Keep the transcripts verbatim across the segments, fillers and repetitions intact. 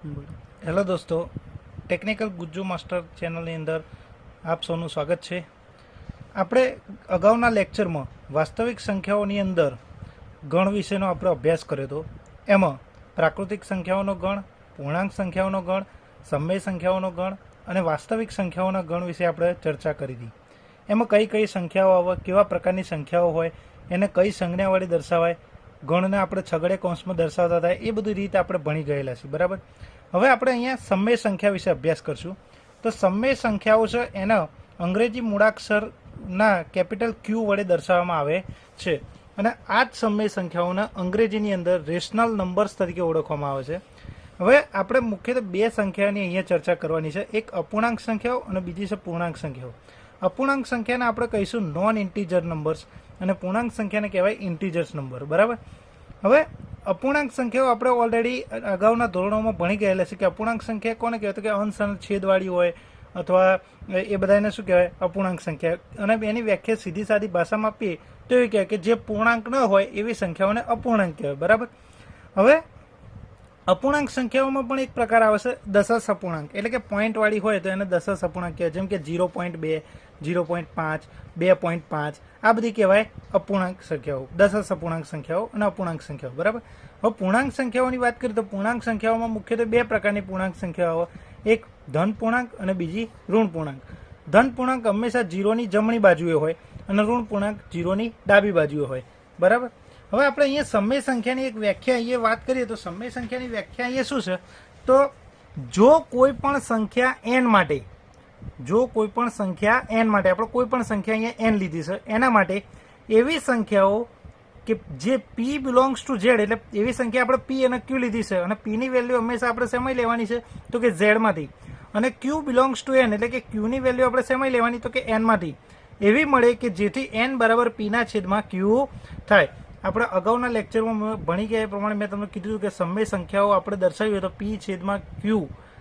Hello દોસ્તો, technical Gujju master ચેનલની અંદર આપ સૌનું સ્વાગત છે। આપણે અગાઉના લેક્ચરમાં વાસ્તવિક સંખ્યાઓની અંદર ગણ વિશેનો આપણે અભ્યાસ કર્યો હતો। એમાં પ્રાકૃતિક સંખ્યાઓનો ગણ, પૂર્ણાંક સંખ્યાઓનો ગણ, સમય સંખ્યાઓનો ગણ અને વાસ્તવિક સંખ્યાઓના ગણ વિશે આપણે ચર્ચા કરી હતી। એમાં કઈ કઈ સંખ્યાઓ આવે, કેવા પ્રકારની સંખ્યાઓ હોય, એને કઈ સંજ્ઞા વડે દર્શાવાય, ગણને આપણે છગડે કૌંસમાં દર્શાવતા હતા, એ બધી રીતે આપણે ભણી ગયેલા છીએ, બરાબર। હવે આપણે અહીંયા સમય સંખ્યા વિશે અભ્યાસ કરશું। તો સમય સંખ્યાઓ છે એના અંગ્રેજી મૂળાક્ષરના કેપિટલ ક્યુ વડે દર્શાવવામાં આવે છે અને આ જ સમય સંખ્યાઓના અંગ્રેજીની અંદર રેશનલ નંબર્સ તરીકે ઓળખવામાં આવે છે। હવે આપણે મુખ્યત્વે બે સંખ્યાની અહીંયા ચર્ચા કરવાની છે, એક અપૂર્ણાંક સંખ્યાઓ અને બીજી છે પૂર્ણાંક સંખ્યાઓ। અપૂર્ણાંક સંખ્યાને આપણે કહીશું નોન ઇન્ટીજર નંબર્સ અને પૂર્ણાંક સંખ્યાને કહેવાય ઇન્ટીજર્સ નંબર, બરાબર। હવે અપૂર્ણાંક સંખ્યાઓ આપણે ઓલરેડી અગાઉના ધોરણોમાં ભણી ગયેલા છે કે અપૂર્ણાંક સંખ્યા કોને કહેવાય, તો કે અંશ અને છેદવાળી હોય અથવા એ બધાને શું કહેવાય, અપૂર્ણાંક સંખ્યા। અને એની વ્યાખ્યા સીધી સાદી ભાષામાં આપીએ તો એ કહેવાય કે જે પૂર્ણાંક ન હોય એવી સંખ્યાઓને અપૂર્ણાંક કહેવાય, બરાબર। હવે અપૂર્ણાંક સંખ્યાઓમાં પણ એક પ્રકાર આવે છે દશાંશ અપૂર્ણાંક, એટલે કે પોઈન્ટ વાળી હોય તો એને દશાંશ અપૂર્ણાંક કહેવાય, જેમ કે ઝીરો પોઈન્ટ બે, ઝીરો પોઈન્ટ પાંચ, બે પોઈન્ટ પાંચ, આ બધી કહેવાય અપૂર્ણાંક સંખ્યાઓ, દશાંશ અપૂર્ણાંક સંખ્યાઓ અને અપૂર્ણાંક સંખ્યાઓ, બરાબર। હવે પૂર્ણાંક સંખ્યાઓની વાત કરીએ તો પૂર્ણાંક સંખ્યાઓમાં મુખ્યત્વે બે પ્રકારની પૂર્ણાંક સંખ્યાઓ આવે, એક ધન પૂર્ણાંક અને બીજી ઋણ પૂર્ણાંક। ધન પૂર્ણાંક હંમેશા જીરોની જમણી બાજુએ હોય અને ઋણ પૂર્ણાંક જીરોની ડાબી બાજુએ હોય, બરાબર। હવે આપણે અહીંયા સમય સંખ્યાની એક વ્યાખ્યા અહીંયા વાત કરીએ તો સમય સંખ્યાની વ્યાખ્યા અહીંયા શું છે, તો જો કોઈ પણ સંખ્યા એન માટે જો કોઈ પણ સંખ્યા એન માટે આપણે કોઈ પણ સંખ્યા અહીંયા એન લીધી છે, એના માટે એવી સંખ્યાઓ કે જે પી બિલોંગ્સ ટુ ઝેડ, એટલે એવી સંખ્યા આપણે પી અને ક્યુ લીધી છે અને પીની વેલ્યુ હંમેશા આપણે શેમાં લેવાની છે, તો કે ઝેડમાંથી, અને ક્યુ બિલોંગ્સ ટુ એન, એટલે કે ક્યુની વેલ્યુ આપણે શેમાં લેવાની, તો કે એનમાંથી એવી મળે કે જેથી એન બરાબર પીના છેદમાં ક્યુ થાય। આપણે અગાઉના લેક્ચરમાં ભણી ગયા એ પ્રમાણે મેં તમને કીધું કે સમય સંખ્યાઓ આપણે દર્શાવી તો પી છેદમાં ક્યુ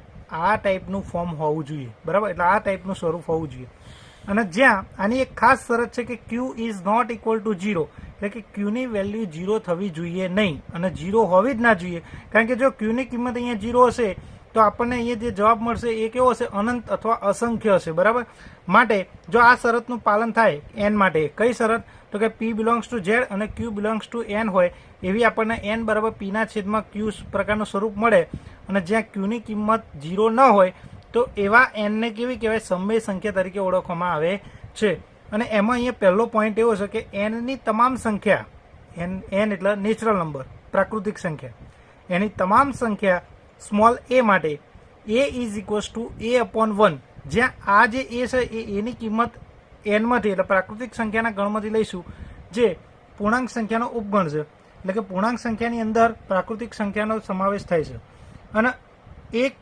આ ટાઈપનું ફોર્મ હોવું જોઈએ, બરાબર, એટલે આ ટાઈપનું સ્વરૂપ હોવું જોઈએ। અને જ્યાં આની એક ખાસ શરત છે કે Q is not equal to zero, એટલે કે ક્યુની વેલ્યુ ઝીરો થવી જોઈએ નહીં અને ઝીરો હોવી જ ના જોઈએ, કારણ કે જો ક્યુની કિંમત અહીંયા ઝીરો હશે તો આપણને અહીંયા જે જવાબ મળશે એ કેવો હશે, અનંત અથવા અસંખ્ય હશે, બરાબર। માટે જો આ શરતનું પાલન થાય એન માટે, કઈ શરત, તો કે પી બિલોંગ્સ ટુ ઝેડ અને ક્યુ બિલોંગ્સ ટુ એન હોય એવી આપણને એન બરાબર પીના છેદમાં ક્યુ પ્રકારનું સ્વરૂપ મળે અને જ્યાં ક્યુની કિંમત ઝીરો ન હોય તો એવા એનને કેવી કહેવાય, સમય સંખ્યા તરીકે ઓળખવામાં આવે છે। અને એમાં અહીંયા પહેલો પોઈન્ટ એવો છે કે એનની તમામ સંખ્યા, એન એન એટલે નેચરલ નંબર, પ્રાકૃતિક સંખ્યા, એની તમામ સંખ્યા સ્મોલ એ માટે A is equals to A upon one, જ્યાં આ જે એ છે એ એની કિંમત એનમાંથી એટલે પ્રાકૃતિક સંખ્યાના ગણમાંથી લઈશું, જે પૂર્ણાંક સંખ્યાનો ઉપગણ છે, એટલે કે પૂર્ણાંક સંખ્યાની અંદર પ્રાકૃતિક સંખ્યાનો સમાવેશ થાય છે અને એક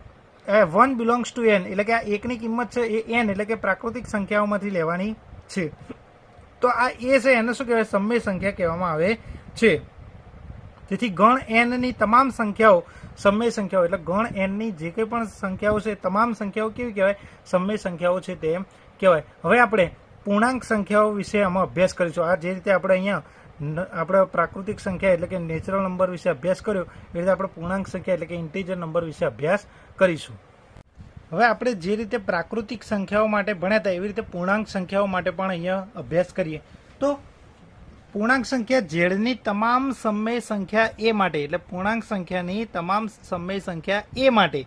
વન બિલોંગ્સ ટુ એન, એટલે કે આ એકની કિંમત છે એ એન એટલે કે પ્રાકૃતિક સંખ્યાઓમાંથી લેવાની છે। તો આ એ છે એને શું કહેવાય, સમય સંખ્યા કહેવામાં આવે છે। તેથી ગણ એનની તમામ સંખ્યાઓ સમય સંખ્યાઓ, એટલે ગણ એનની જે કંઈ પણ સંખ્યાઓ છે તમામ સંખ્યાઓ કેવી કહેવાય, સમય સંખ્યાઓ છે તેમ કહેવાય। હવે આપણે પૂર્ણાંક સંખ્યાઓ વિશે આમાં અભ્યાસ કરીશું। આ જે રીતે આપણે અહીંયા આપણે પ્રાકૃતિક સંખ્યા એટલે કે નેચરલ નંબર વિશે અભ્યાસ કર્યો એ રીતે આપણે પૂર્ણાંક સંખ્યા એટલે કે ઇન્ટીજર નંબર વિશે અભ્યાસ કરીશું। હવે આપણે જે રીતે પ્રાકૃતિક સંખ્યાઓ માટે ભણ્યા હતા એવી રીતે પૂર્ણાંક સંખ્યાઓ માટે પણ અહીંયા અભ્યાસ કરીએ તો પૂર્ણાંક સંખ્યા ઝેડની તમામ સમય સંખ્યા એ માટે, એટલે પૂર્ણાંક સંખ્યાની તમામ સમય સંખ્યા એ માટે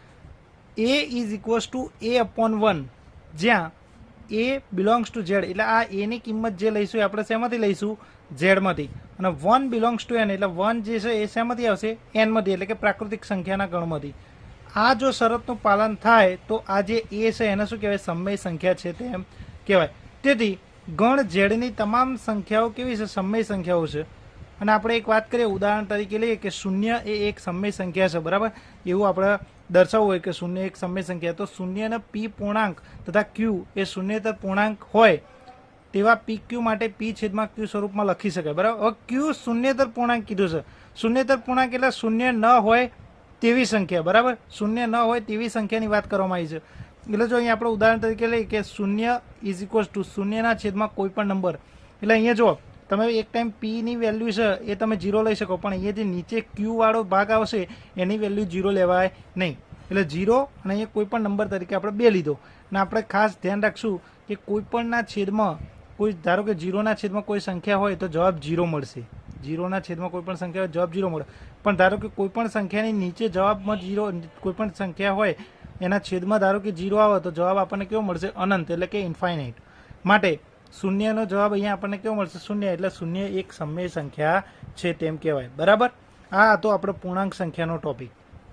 A is equals to A upon one, જ્યાં એ બિલોંગ્સ ટુ ઝેડ, એટલે આ એની કિંમત જે લઈશું એ આપણે શેમાંથી લઈશું, ઝેડમાંથી, અને વન બિલોંગ્સ ટુ એન, એટલે વન જે છે એ શેમાંથી આવશે, એનમાંથી, એટલે કે પ્રાકૃતિક સંખ્યાના ગણમાંથી। આ જો શરતનું પાલન થાય તો આ જે એ છે એને શું કહેવાય, સમય સંખ્યા છે તેમ કહેવાય। તેથી ગણ ઝેડની તમામ સંખ્યાઓ કેવી છે, સમય સંખ્યાઓ છે। અને આપણે એક વાત કરીએ, ઉદાહરણ તરીકે લઈએ કે શૂન્ય એ એક સમય સંખ્યા છે, બરાબર, એવું આપણે દર્શાવવું હોય કે શૂન્ય એક સમય સંખ્યા, તો શૂન્યના પી પૂર્ણાંક તથા ક્યુ એ શૂન્યતર પૂર્ણાંક હોય તેવા પી ક્યુ માટે પી છેદમાં ક્યુ સ્વરૂપમાં લખી શકાય, બરાબર। હવે ક્યુ શૂન્યતર પૂર્ણાંક કીધું છે, શૂન્યતર પૂર્ણાંક એટલે શૂન્ય ન હોય તેવી સંખ્યા, બરાબર, શૂન્ય ન હોય તેવી સંખ્યાની વાત કરવામાં આવી છે। એટલે જો અહીંયા આપણે ઉદાહરણ તરીકે લઈએ કે શૂન્ય ઇઝ ઇક્વલ્સ ટુ શૂન્યના છેદમાં કોઈ પણ નંબર, એટલે અહીંયા જો તમે એક ટાઈમ પીની વેલ્યુ છે એ તમે જીરો લઈ શકો, પણ અહીંયા જે નીચે ક્યુ વાળો ભાગ આવશે એની વેલ્યુ જીરો લેવાય નહીં. એટલે જીરો અને અહીંયા કોઈ પણ નંબર તરીકે આપણે બે લીધો. અને આપણે ખાસ ધ્યાન રાખશું કે કોઈપણના છેદમાં કોઈ, ધારો કે જીરોના છેદમાં કોઈ સંખ્યા હોય તો જવાબ જીરો મળશે. જીરોના છેદમાં કોઈ પણ સંખ્યા હોય જવાબ જીરો મળે. પણ ધારો કે કોઈ પણ સંખ્યાની નીચે જવાબમાં જીરો, કોઈ પણ સંખ્યા હોય એના છેદમાં ધારો કે જીરો આવે તો જવાબ આપણને કેવો મળશે? અનંત, એટલે કે ઇન્ફાઇનાઇટ. માટે શૂન્યનો જવાબ અહીંયા આપણને કેવો મળશે? શૂન્ય. એટલે શૂન્ય એક સમય સંખ્યા છે તેમ કહેવાય. બરાબર. આ હતો આપણે પૂર્ણાંક સંખ્યાનો ટોપિક.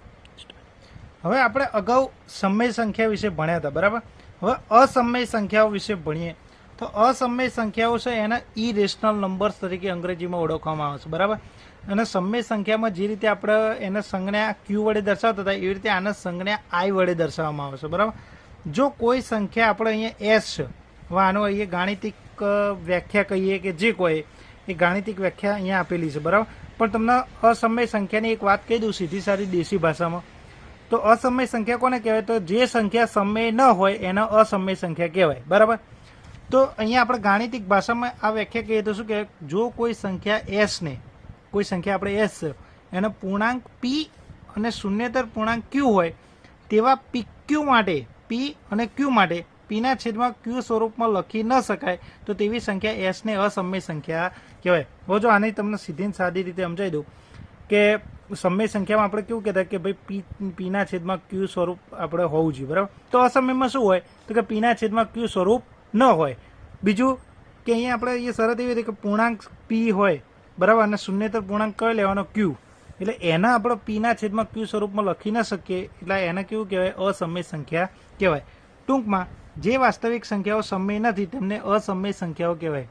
હવે આપણે અગાઉ સમય સંખ્યા વિશે ભણ્યા હતા. બરાબર. હવે અસમય સંખ્યાઓ વિશે ભણીએ તો અસમય સંખ્યાઓ છે એના ઇરેશનલ નંબર્સ તરીકે અંગ્રેજીમાં ઓળખવામાં આવે છે. બરાબર. અને સમય સંખ્યામાં જે રીતે આપણે એને સંજ્ઞા ક્યુ વડે દર્શાવતા હતા એવી રીતે આને સંજ્ઞા આઈ વડે દર્શાવવામાં આવે છે. બરાબર. જો કોઈ સંખ્યા આપણે અહીંયા એસ છે, હવે આનો અહીંયા ગાણિતિક વ્યાખ્યા કહીએ કે જે કોઈ એ ગાણિતિક વ્યાખ્યા અહીંયા આપેલી છે. બરાબર. પણ તમને અસમય સંખ્યાની એક વાત કહી દઉં સીધી સારી દેશી ભાષામાં. તો અસમય સંખ્યા કોને કહેવાય? તો જે સંખ્યા સમય ન હોય એને અસમય સંખ્યા કહેવાય. બરાબર. તો અહીંયા આપણે ગાણિતિક ભાષામાં આ વ્યાખ્યા કહીએ તો શું કહેવાય? જો કોઈ સંખ્યા એસ ને, કોઈ સંખ્યા આપણે એસ છે એનો પૂર્ણાંક પી અને શૂન્યતર પૂર્ણાંક ક્યુ હોય તેવા પી ક્યુ માટે, પી અને ક્યુ માટે પીના છેદમાં ક્યુ સ્વરૂપમાં લખી ન શકાય તો તેવી સંખ્યા એસને અસમય સંખ્યા કહેવાય. હવે જો આને તમને સીધી સાદી રીતે સમજાવી દઉં કે સમય સંખ્યામાં આપણે કેવું કહેતા કે ભાઈ પી પીના છેદમાં ક્યુ સ્વરૂપ આપણે હોવું જોઈએ. બરાબર. તો અસમયમાં શું હોય? તો કે પીના છેદમાં ક્યુ સ્વરૂપ ન હોય. બીજું કે અહીંયા આપણે એ શરત એવી હતી કે પૂર્ણાંક પી હોય, બરાબર, અને શૂન્યતર પૂર્ણાંક કઈ લેવાનો? ક્યુ. એટલે એના આપણે પીના છેદમાં ક્યુ સ્વરૂપમાં લખી ન શકીએ એટલે એને કેવું કહેવાય? અસમય સંખ્યા કહેવાય. ટૂંકમાં જે વાસ્તવિક સંખ્યાઓ સમય નથી તેમને અસમય સંખ્યાઓ કહેવાય.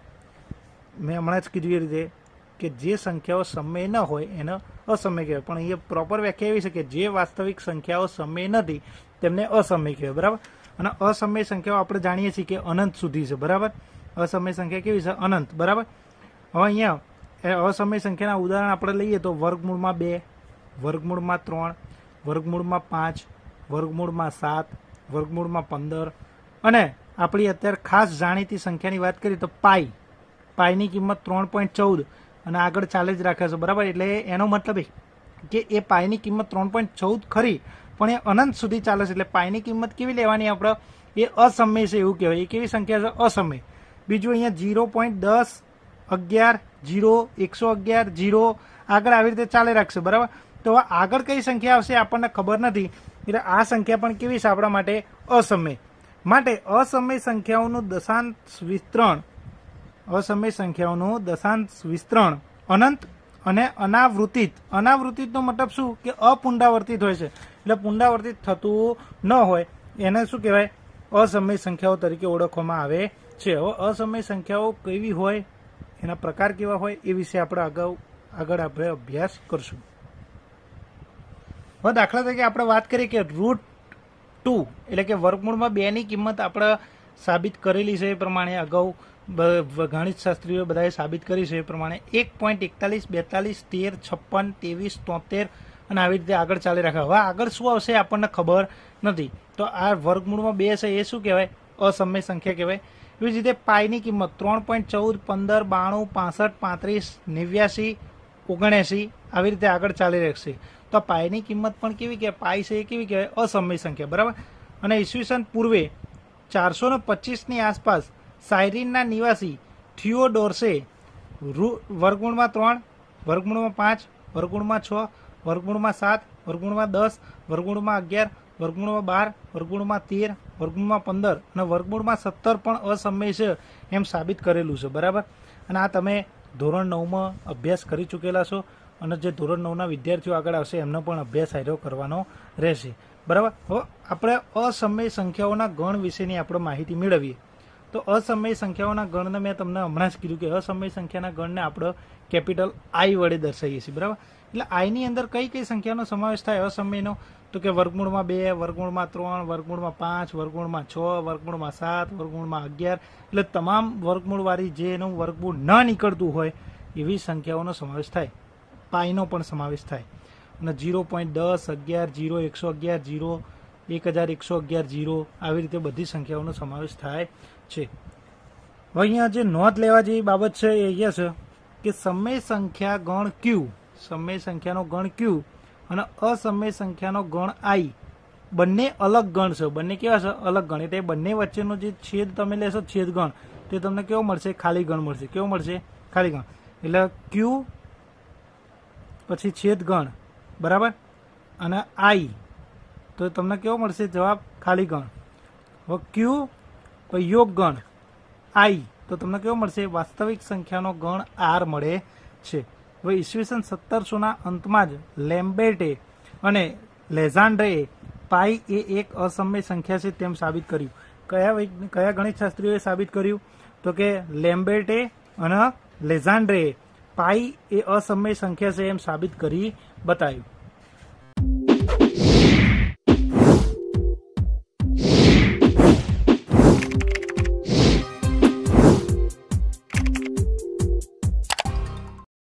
મેં હમણાં જ કીધું એ રીતે કે જે સંખ્યાઓ સમય ન હોય એને અસમય કહેવાય. પણ અહીંયા પ્રોપર વ્યાખ્યા એવી છે કે જે વાસ્તવિક સંખ્યાઓ સમય નથી તેમને અસમય કહેવાય. બરાબર. અને અસમય સંખ્યાઓ આપણે જાણીએ છીએ કે અનંત સુધી છે. બરાબર. અસમય સંખ્યા કેવી છે? અનંત. બરાબર. હવે અહીંયા અસમય સંખ્યાના ઉદાહરણ આપણે લઈએ તો વર્ગમૂળમાં બે, વર્ગમૂળમાં ત્રણ, વર્ગમૂળમાં પાંચ, વર્ગમૂળમાં સાત, વર્ગમૂળમાં પંદર, અને આપણી અત્યારે ખાસ જાણીતી સંખ્યાની વાત કરીએ તો પાઈ. પાઈની કિંમત ત્રણ પોઈન્ટ ચૌદ અને આગળ ચાલે જ રાખે છે. બરાબર. એટલે એનો મતલબ કે એ પાઈની કિંમત ત્રણ પોઈન્ટ ચૌદ ખરી પણ એ અનંત સુધી ચાલે છે. એટલે પાઈની કિંમત કેવી લેવાની આપણે? એ અસમય છે એવું કહેવાય. એ કેવી સંખ્યા છે? અસમય. બીજું અહીંયા ઝીરો પોઈન્ટ દસ, અગિયાર, જીરો, એકસો અગિયાર, જીરો, આગળ આવી રીતે ચાલે રાખશે. બરાબર. તો હવે આગળ કઈ સંખ્યા આવશે આપણને ખબર નથી. એટલે આ સંખ્યા પણ કેવી છે આપણા માટે? અસમય. માટે અસમય સંખ્યાઓનું દશાંશ વિસ્તરણ, અસમય સંખ્યાઓનું દશાંશ વિસ્તરણ અનંત અને અનાવૃત્તિત. અનાવૃત્તિતનો મતલબ શું? કે અપુનરાવર્તિત હોય છે. એટલે પુનરાવર્તિત થતું ન હોય એને શું કહેવાય? અસમય સંખ્યાઓ તરીકે ઓળખવામાં આવે છે. હવે અસમય સંખ્યાઓ કેવી હોય, એના પ્રકાર કેવા હોય એ વિશે આપણે અગાઉ આગળ આપણે અભ્યાસ કરશું. હવે દાખલા તરીકે આપણે વાત કરીએ કે રૂટ ટુ એટલે કે વર્ગમૂળમાં બે ની કિંમત આપણે સાબિત કરેલી છે એ પ્રમાણે અગાઉ ગણિત શાસ્ત્રીઓ બધાએ સાબિત કરી છે એ પ્રમાણે એક પોઈન્ટ એકતાલીસ, બેતાલીસ, તેર, છપ્પન, ત્રેવીસ, તોતેર અને આવી રીતે આગળ ચાલી રાખે. હવે આગળ શું આવશે આપણને ખબર નથી. તો આ વર્ગમૂળમાં બે છે એ શું કહેવાય? અસમય સંખ્યા કહેવાય. એવી જ રીતે પાઈની કિંમત ત્રણ પોઈન્ટ ચૌદ, પંદર, બાણું, પાસઠ, પાંત્રીસ, નેવ્યાસી, ઓગણએંસી આવી રીતે આગળ ચાલી રહેશે. તો પાઈની કિંમત પણ કેવી કહેવાય? પાઈ છે એ કેવી કહેવાય? અસમય સંખ્યા. બરાબર. અને ઈસવીસન પૂર્વે ચારસો ને પચીસની આસપાસ સાયરીનના નિવાસી થિયોડોર્સે વર્ગમૂળમાં ત્રણ, વર્ગમૂળમાં પાંચ, વર્ગમૂળમાં છ, વર્ગમૂળમાં સાત, વર્ગમૂળમાં દસ, વર્ગમૂળમાં અગિયાર, વર્ગમૂળમાં બાર, વર્ગમૂળમાં તેર, વર્ગમૂળમાં પંદર અને વર્ગમૂળમાં સત્તર પણ અસમય છે એમ સાબિત કરેલું છે. બરાબર. અને આ તમે ધોરણ નવમાં અભ્યાસ કરી ચૂકેલા છો અને જે ધોરણ નવના વિદ્યાર્થીઓ આગળ આવશે એમનો પણ અભ્યાસ આર્યો કરવાનો રહેશે. બરાબર. હવે આપણે અસમય સંખ્યાઓના ગણ વિશેની આપણે માહિતી મેળવીએ તો અસમય સંખ્યાઓના ગણને મેં તમને હમણાં જ કીધું કે અસમય સંખ્યાના ગણને આપણે કેપિટલ આઈ વડે દર્શાવીએ છીએ. બરાબર. એટલે આઈની અંદર કઈ કઈ સંખ્યાનો સમાવેશ થાય અસમયનો? તો કે વર્ગમૂળમાં બે, વર્ગમૂળમાં ત્રણ, વર્ગમૂળમાં પાંચ, વર્ગમૂળમાં છ, વર્ગમૂળમાં સાત, વર્ગમૂળમાં અગિયાર, એટલે તમામ વર્ગમૂળવાળી જે એનું વર્ગમૂળ ન નીકળતું હોય એવી સંખ્યાઓનો સમાવેશ થાય. પાઈનો પણ સમાવેશ થાય. અને ઝીરો પોઈન્ટ દસ, અગિયાર, જીરો, એકસો અગિયાર, જીરો, એક હજાર એકસો અગિયાર, જીરો આવી રીતે બધી સંખ્યાઓનો સમાવેશ થાય છે. હવે અહીંયા જે નોંધ લેવા જેવી બાબત છે એ અહીંયા છે કે સમય સંખ્યા ગણ ક્યુ, સમય સંખ્યાનો ગણ ક્યુ અને અસમય સંખ્યાનો ગણ આઈ બંને અલગ ગણ છે. બંને કેવા છે? અલગ ગણ. એટલે બંને વચ્ચેનો જે છેદ તમે લેશો છેદ ગણ તે તમને કેવો મળશે? ખાલી ગણ મળશે. કેવો મળશે? ખાલી ગણ. એટલે ક્યુ પછી છેદ ગણ બરાબર અને આઈ તો તમને કેવો મળશે જવાબ? ખાલી ગણ. હવે ક્યુ પછી યોગ ગણ આઈ તો તમને કેવો મળશે? વાસ્તવિક સંખ્યાનો ગણ આર મળે છે. હવે ઈસવીસન સત્તરસોના અંતમાં જ લેમ્બેર્ટે અને લેઝાન્ડ્રે પાઈ એ એક અસમય સંખ્યા છે તેમ સાબિત કર્યું. કયા વૈજ્ઞ- કયા ગણિતશાસ્ત્રીઓએ સાબિત કર્યું? તો કે લેમ્બેર્ટે અને લેઝાન્ડ્રે પાઈ એ અસમય સંખ્યા છે એમ સાબિત કરી બતાવ્યું.